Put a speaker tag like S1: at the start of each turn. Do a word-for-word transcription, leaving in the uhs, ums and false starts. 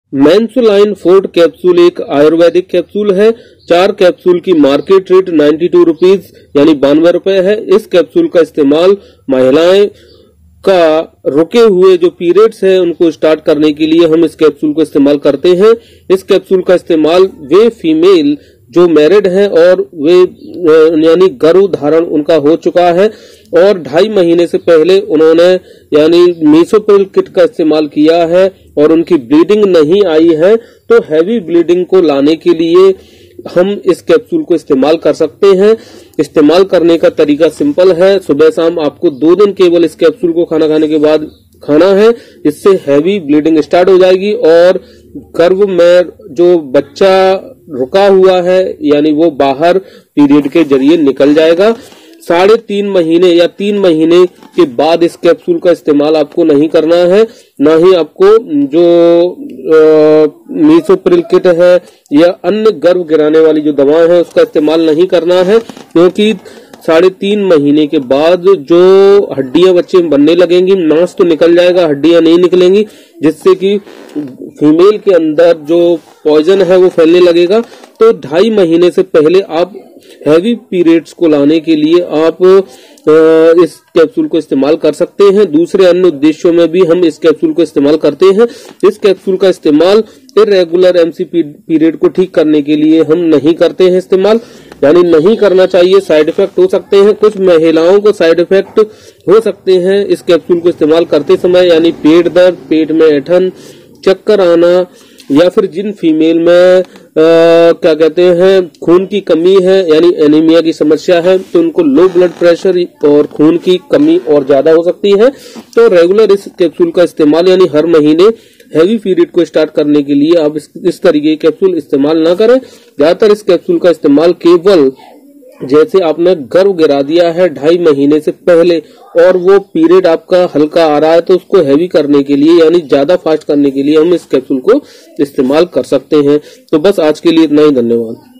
S1: मेंसोलाइन fort capsule एक Ayurvedic capsule है। चार कैप्सूल की market rate ninety two rupees यानी बानवे रुपए है। इस कैप्सूल का इस्तेमाल महिलाएं का रुके हुए जो पीरियड्स है उनको स्टार्ट करने के लिए हम इस कैप्सूल को इस्तेमाल करते हैं। इस कैप्सूल का इस्तेमाल वे फीमेल जो मैरिड है और वे यानी गर्भ धारण उनका हो चुका है और ढाई महीने से पहले उन्होंने यानी मीसोप्रिल किट का इस्तेमाल किया है और उनकी ब्लीडिंग नहीं आई है, तो हैवी ब्लीडिंग को लाने के लिए हम इस कैप्सूल को इस्तेमाल कर सकते हैं। इस्तेमाल करने का तरीका सिंपल है। सुबह शाम आपको दो दिन केवल इस कैप्सूल को खाना खाने के बाद खाना है। इससे हैवी ब्लीडिंग स्टार्ट हो जाएगी और गर्भ में जो बच्चा रुका हुआ है यानी वो बाहर पीरियड के जरिए निकल जाएगा। साढ़े तीन महीने या तीन महीने के बाद इस कैप्सूल का इस्तेमाल आपको नहीं करना है, ना ही आपको जो मीसोप्रिल किट है या अन्य गर्भ गिराने वाली जो दवाएं हैं उसका इस्तेमाल नहीं करना है, क्योंकि साढ़े तीन महीने के बाद जो हड्डियां बच्चे में बनने लगेंगी, मांस तो निकल जाएगा, हड्डियां नहीं निकलेंगी, जिससे कि फीमेल के अंदर जो पॉइजन है वो फैलने लगेगा। तो ढाई महीने से पहले आप हैवी पीरियड्स को लाने के लिए आप इस कैप्सूल को इस्तेमाल कर सकते हैं। दूसरे अन्य उद्देश्यों में भी हम इस कैप्सूल को इस्तेमाल करते हैं। इस कैप्सूल का इस्तेमाल इरेगुलर एमसी पीरियड को ठीक करने के लिए हम नहीं करते हैं इस्तेमाल, यानी नहीं करना चाहिए। साइड इफेक्ट हो सकते हैं, कुछ महिलाओं को साइड इफेक्ट हो सकते हैं इस कैप्सूल को इस्तेमाल करते समय, यानी पेट दर्द, पेट में ऐंठन, चक्कर आना, या फिर जिन फीमेल में आ, क्या कहते हैं खून की कमी है यानी एनीमिया की समस्या है, तो उनको लो ब्लड प्रेशर और खून की कमी और ज्यादा हो सकती है। तो रेगुलर इस कैप्सूल का इस्तेमाल यानी हर महीने हैवी पीरियड को स्टार्ट करने के लिए आप इस, इस तरीके के कैप्सूल इस्तेमाल ना करें। ज्यादातर इस कैप्सूल का इस्तेमाल केवल जैसे आपने गर्भ गिरा दिया है ढाई महीने से पहले और वो पीरियड आपका हल्का आ रहा है, तो उसको हैवी करने के लिए यानी ज्यादा फास्ट करने के लिए हम इस कैप्सूल को इस्तेमाल कर सकते हैं। तो बस आज के लिए इतना ही, धन्यवाद।